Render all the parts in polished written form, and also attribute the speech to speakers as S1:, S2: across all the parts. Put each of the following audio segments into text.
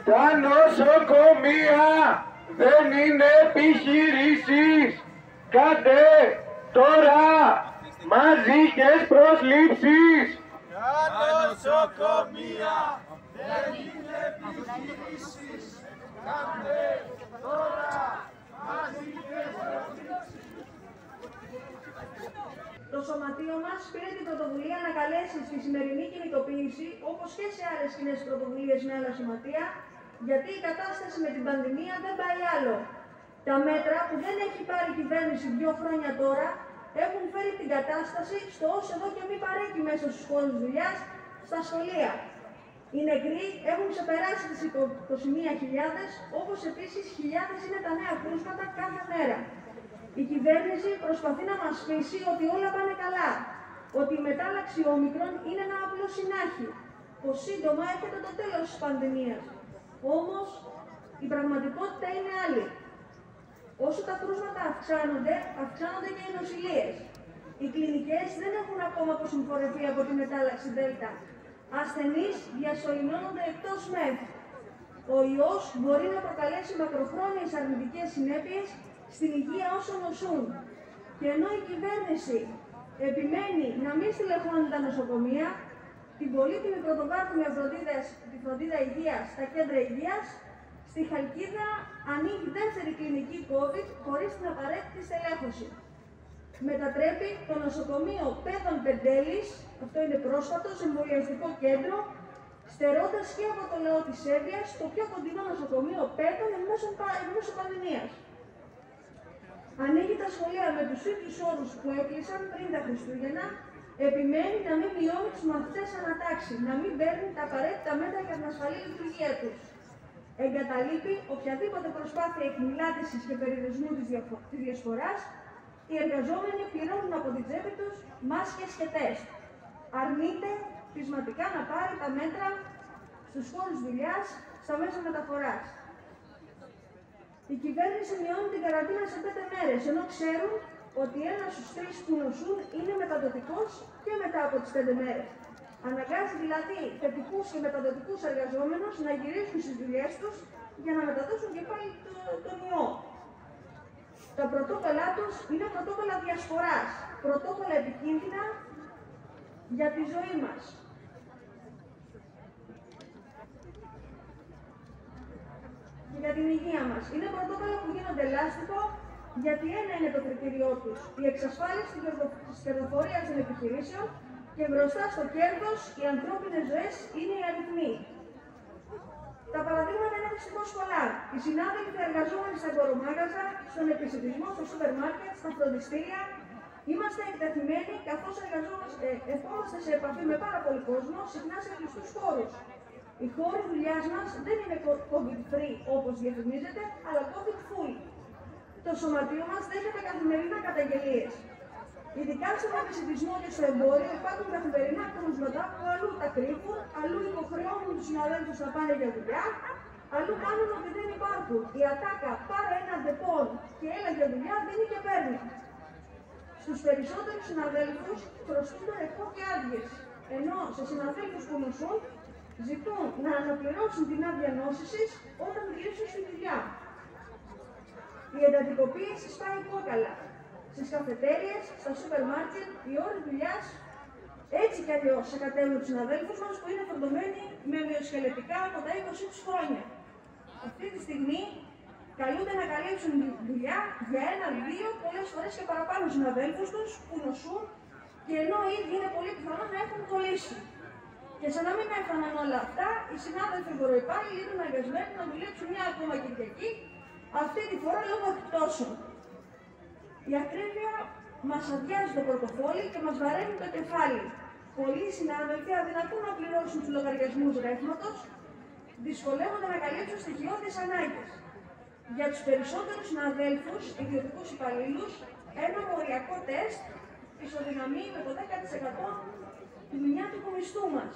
S1: Τα νοσοκομεία δεν είναι επιχειρήσεις. Κάντε τώρα μαζικές προσλήψεις.
S2: Τα νοσοκομεία δεν είναι επιχειρήσεις. Κάντε τώρα μαζικές προσλήψεις.
S3: Το σωματείο μας πήρε την πρωτοβουλία να καλέσει στη σημερινή κινητοποίηση, όπως και σε άλλες κοινές πρωτοβουλίες με άλλα σωματεία, γιατί η κατάσταση με την πανδημία δεν πάει άλλο. Τα μέτρα που δεν έχει πάρει η κυβέρνηση 2 χρόνια τώρα έχουν φέρει την κατάσταση στο ως εδώ και μη παρέκει μέσα στους χώρους δουλειάς, στα σχολεία. Οι νεκροί έχουν ξεπεράσει τις 21.000, όπως επίσης χιλιάδες είναι τα νέα κρούσματα κάθε μέρα. Η κυβέρνηση προσπαθεί να μας πείσει ότι όλα πάνε καλά, ότι η μετάλλαξη όμικρον είναι ένα απλό συνάχη, πως σύντομα έρχεται το τέλος της πανδημίας. Όμως, η πραγματικότητα είναι άλλη. Όσο τα κρούσματα αυξάνονται και οι νοσηλίες. Οι κλινικές δεν έχουν ακόμα αποσυμφορεθεί από τη μετάλλαξη Δέλτα. Ασθενείς διασωληνώνονται εκτός ΜΕΘ. Ο ιός μπορεί να προκαλέσει μακροχρόνιες αρνητικές συνέπειες στην υγεία όσων νοσούν. Και ενώ η κυβέρνηση επιμένει να μην στελεχώνει τα νοσοκομεία, την πολύτιμη πρωτοβάθμια τη φροντίδα υγείας στα κέντρα υγείας, στη Χαλκίδα ανοίγει δεύτερη κλινική COVID χωρίς την απαραίτητη στελέχωση. Μετατρέπει το νοσοκομείο Πέδων Πεντέλης, αυτό είναι πρόσφατο, σε εμβολιαστικό κέντρο, στερώντας και από το λαό της Σέρβιας το πιο κοντινό νοσοκομείο Πέδων εν μέσω πανδημίας. Ανοίγει τα σχολεία με τους ίδιους όρους που έκλεισαν πριν τα Χριστούγεννα, επιμένει να μην μειώνει τους μαθητές ανατάξει, να μην παίρνει τα απαραίτητα μέτρα για την ασφαλή λειτουργία τους. Εγκαταλείπει οποιαδήποτε προσπάθεια εκμηλάτησης και περιορισμού της διασποράς. Οι εργαζόμενοι πληρώνουν από την τσέπη τους μάσκες και τεστ. Αρνείται πεισματικά να πάρει τα μέτρα στους χώρους δουλειάς, στα μέσα μεταφοράς. Η κυβέρνηση μειώνει την καραντίνα σε 5 μέρες, ενώ ξέρουν ότι 1 στους 3 που νοσούν είναι μεταδοτικός και μετά από τις 5 μέρες. Αναγκάζει δηλαδή θετικούς και μεταδοτικούς εργαζόμενους να γυρίσουν στις δουλειές τους για να μεταδώσουν και πάλι τον ιό. Τα πρωτόκολλά τους είναι πρωτόκολλα διασποράς, πρωτόκολλα επικίνδυνα για τη ζωή μας. Και για την υγεία μας. Είναι πρωτόκολλα που γίνονται λάστιχο, γιατί ένα είναι το κριτήριό τους, η εξασφάλιση της κερδοφορίας των επιχειρήσεων, και μπροστά στο κέρδος οι ανθρώπινες ζωές είναι οι αριθμοί. Τα παραδείγματα είναι δυστυχώς πολλά. Οι συνάδελφοι εργαζόμενοι στα κορομάγαζα, στον επισητισμό, στο σούπερ μάρκετ, στα φροντιστήρια, είμαστε εκτεθειμένοι καθώς ερχόμαστε σε επαφή με πάρα πολύ κόσμο, συχνά σε κλειστούς χώρους. Οι χώροι δουλειάς μας δεν είναι COVID-free όπως διαφημίζεται, αλλά COVID-full. Το σωματείο μας δέχεται καθημερινά καταγγελίες. Ειδικά στον επισητισμό και στο εμπόριο υπάρχουν καθημερινά κρούσματα που αλλού τα κρύβουν, αλλού υποχρεώνουν τους συναδέλφους να πάνε για δουλειά, αλλού κάνουν ότι δεν υπάρχουν. Η ατάκα «πάρε ένα ντεπών και έλα για δουλειά» δίνει και παίρνει. Στους περισσότερους συναδέλφους προστούνται ρεκό και άδειες, ενώ σε συναδέλφους που νοσούν ζητούν να αναπληρώσουν την άδεια νόσησης όταν γυρίσουν στη δουλειά. Η εντατικοποίηση σπάει κόκαλα. Στις καφετέριες, στα σούπερ μάρκετ, οι ώρες δουλειάς έτσι κι αλλιώς σακατεύουν τους συναδέλφους μας που είναι φορτωμένοι με μυοσκελετικά από τα 20 τους χρόνια. Αυτή τη στιγμή καλούνται να καλύψουν δουλειά για 1, 2, πολλές φορές και παραπάνω συναδέλφους τους που νοσούν και ενώ ήδη είναι πολύ πιθανό να έχουν κολλήσει. Και σαν να μην έφταναν όλα αυτά, οι συνάδελφοι φοροϊπάλληλοι είναι αναγκασμένοι να δουλέψουν μια ακόμα Κυριακή, αυτή τη φορά λόγω εκπτώσεων. Η ακρίβεια μας αδειάζει το πορτοφόλι και μας βαραίνει το κεφάλι. Πολλοί συνάδελφοι αδυνατούν να πληρώσουν τους λογαριασμούς ρεύματος, δυσκολεύονται να καλύψουν στοιχειώδεις ανάγκες. Για τους περισσότερους συναδέλφους, ιδιωτικούς υπαλλήλους, ένα οριακό τεστ ισοδυναμεί με το 10% τη δουλειά του μισθού μας.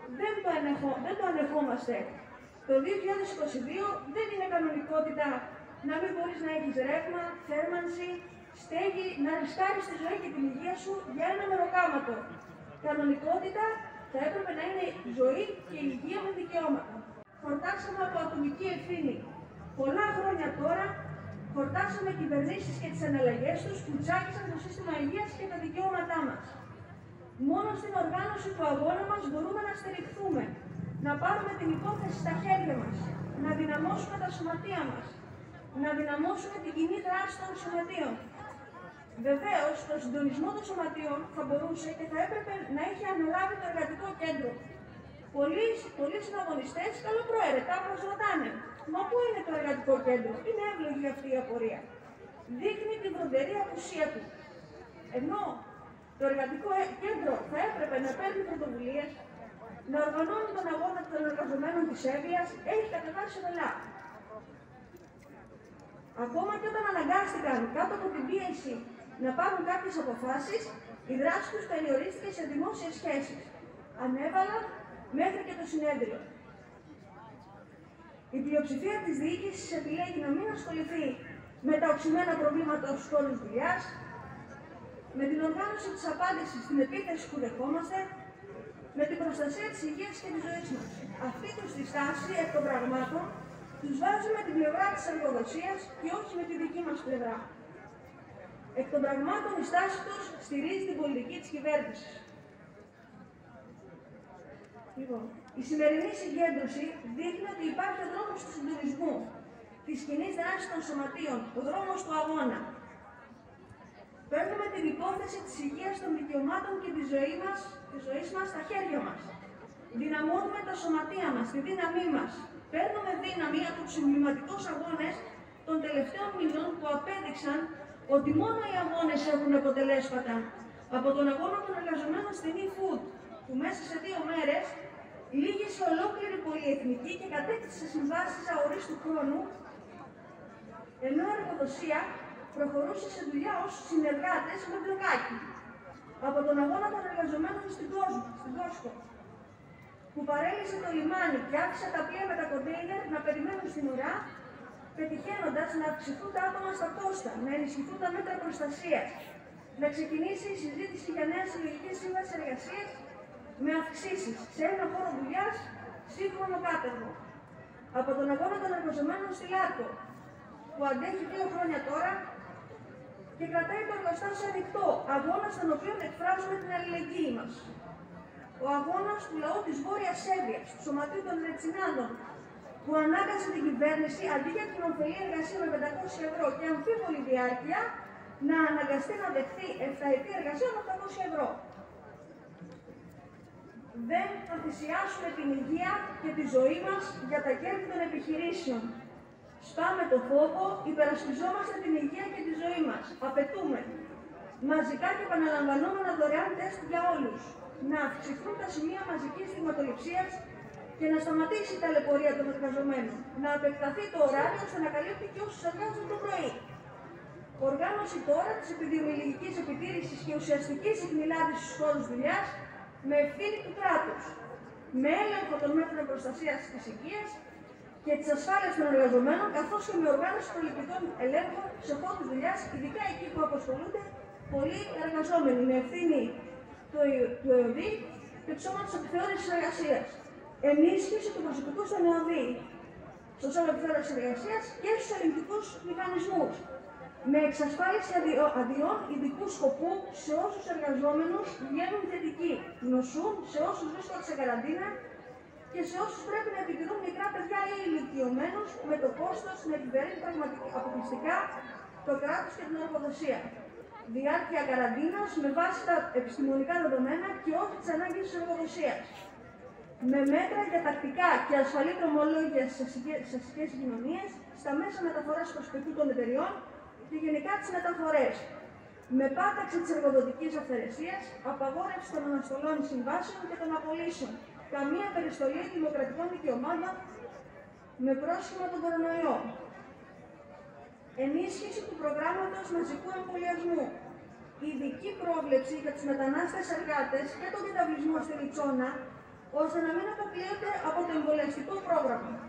S3: Δεν το ανεχόμαστε. Το 2022 δεν είναι κανονικότητα να μην μπορείς να έχεις ρεύμα, θέρμανση, στέγη, να ρισκάρεις τη ζωή και την υγεία σου για ένα μεροκάματο. Κανονικότητα θα έπρεπε να είναι η ζωή και η υγεία με δικαιώματα. χορτάσαμε από ατομική ευθύνη. Πολλά χρόνια τώρα χορτάσαμε κυβερνήσεις και τις εναλλαγές τους που τσάκισαν το σύστημα υγείας και τα δικαιώματά μας. Μόνο στην οργάνωση του αγώνα μας μπορούμε να στηριχθούμε, να πάρουμε την υπόθεση στα χέρια μας, να δυναμώσουμε τα σωματεία μας, να δυναμώσουμε την κοινή δράση των σωματείων. Βεβαίως, το συντονισμό των σωματείων θα μπορούσε και θα έπρεπε να είχε αναλάβει το εργατικό κέντρο. Πολλοί συναγωνιστές καλοπροαίρετα μας ρωτάνε, μα πού είναι το εργατικό κέντρο? Είναι εύλογη αυτή η απορία. Δείχνει την βροντερή απουσία του. Ενώ το εργατικό κέντρο θα έπρεπε να παίρνει πρωτοβουλίες, να οργανώνει τον αγώνα των εργαζομένων της Εύβοιας, έχει κατεβάσει πολλά. Ακόμα και όταν αναγκάστηκαν κάτω από την πίεση να πάρουν κάποιες αποφάσεις, η δράση τους περιορίστηκε σε δημόσιες σχέσεις. Ανέβαλαν μέχρι και το συνέδριο. Η πλειοψηφία της διοίκησης επιλέγει να μην ασχοληθεί με τα οξυμένα προβλήματα στους χώρους δουλειάς, με την οργάνωση της απάντησης στην επίθεση που δεχόμαστε, με την προστασία της υγείας και της ζωής μας. Αυτή τους τη στάση εκ των πραγμάτων τους βάζει με την πλευρά της εργοδοσίας και όχι με τη δική μας πλευρά. Εκ των πραγμάτων η στάση τους στηρίζει την πολιτική της κυβέρνησης. Λοιπόν, η σημερινή συγκέντρωση δείχνει ότι υπάρχει ο δρόμος του συντονισμού, της κοινής δράσης των σωματείων, ο δρόμος του αγώνα. Παίρνουμε την υπόθεση της υγείας των δικαιωμάτων και της ζωής μας στα χέρια μας. Δυναμώνουμε τα σωματεία μας, τη δύναμή μας. Παίρνουμε δύναμη από τους εμβληματικούς αγώνες των τελευταίων μηνών που απέδειξαν ότι μόνο οι αγώνες έχουν αποτελέσματα. Από τον αγώνα των εργαζομένων στην e-food, που μέσα σε 2 μέρες λύγησε ολόκληρη πολυεθνική και κατέκτησε συμβάσεις αορίστου χρόνου, ενώ η εργοδοσία προχωρούσε σε δουλειά ως συνεργάτες με μπλοκάκι. Από τον αγώνα των εργαζομένων στην Κόσκο, που παρέλυσε το λιμάνι και άφησε τα πλοία με τα κοντέινερ να περιμένουν στην ουρά, πετυχαίνοντας να αυξηθούν τα άτομα στα κόστα, να ενισχυθούν τα μέτρα προστασίας, να ξεκινήσει η συζήτηση για νέα συλλογική σύμβαση εργασίας με αυξήσεις σε ένα χώρο δουλειάς σύγχρονο κάτεργο. Από τον αγώνα των εργαζομένων στη Λάρκο, που αντέχει 2 χρόνια τώρα και κρατάει το εργοστάσιο ανοιχτό, αγώνα στον οποίο εκφράζουμε την αλληλεγγύη μας. Ο αγώνας του λαού της Βόρειας Εύβοιας, του Σωματείου των Ρετσινάδων, που ανάγκασε την κυβέρνηση αντί για την ωφελή εργασία με 500 ευρώ και αμφίβολη διάρκεια, να αναγκαστεί να δεχθεί 7ετή εργασία με 800 ευρώ. Δεν θα θυσιάσουμε την υγεία και τη ζωή μας για τα κέρδη των επιχειρήσεων. Σπάμε το φόβο, υπερασπιζόμαστε την υγεία και τη ζωή μας. Απαιτούμε μαζικά και επαναλαμβανόμενα δωρεάν τεστ για όλους. Να αυξηθούν τα σημεία μαζικής δειγματοληψίας και να σταματήσει η ταλαιπωρία των εργαζομένων. Να επεκταθεί το ωράριο ώστε να καλύπτει και όσους εργάζονται το πρωί. Οργάνωση τώρα της επιδημιολογικής επιτήρησης και ουσιαστικής εκμηλάτησης στους χώρους δουλειάς με ευθύνη του κράτους. Με έλεγχο των μέτρων προστασίας της υγείας και της ασφάλειας των εργαζομένων, καθώς και με οργάνωση προληπτικών ελέγχων σε χώρους δουλειάς, ειδικά εκεί που απασχολούνται πολλοί εργαζόμενοι, με ευθύνη του ΕΟΔΗ και του Σώματος Επιθεώρησης Εργασίας. Ενίσχυση του προσωπικού στον ΕΟΔΗ, στο Σώμα Επιθεώρησης Εργασίας και στους ελληνικούς μηχανισμούς. Με εξασφάλιση αδειών ειδικού σκοπού σε όσους εργαζόμενους βγαίνουν θετικοί, νοσούν, σε όσους βρίσκονται σε καραντίνα και σε όσους πρέπει να επιτηρούν μικρά παιδιά ή ηλικιωμένους, με το κόστος να επιβαρύνει αποκλειστικά το κράτος και την εργοδοσία. Διάρκεια καραντίνας με βάση τα επιστημονικά δεδομένα και όχι τις ανάγκες της εργοδοσίας. Με μέτρα για τακτικά και ασφαλή δρομολόγια στις αστικές κοινωνίες, στα μέσα μεταφοράς προσωπικού των εταιριών και γενικά τις μεταφορές. Με πάταξη της εργοδοτικής αυθαιρεσίας, απαγόρευση των αναστολών συμβάσεων και των απολύσεων. Καμία περιστολή δημοκρατικών δικαιωμάτων με πρόσχημα τον κορονοϊό. Ενίσχυση του προγράμματος μαζικού εμβολιασμού. Ειδική πρόβλεψη για τους μετανάστες εργάτες και τον καταβλισμό στη Ριτσόνα, ώστε να μην αποκλείονται από το εμβολιαστικό πρόγραμμα.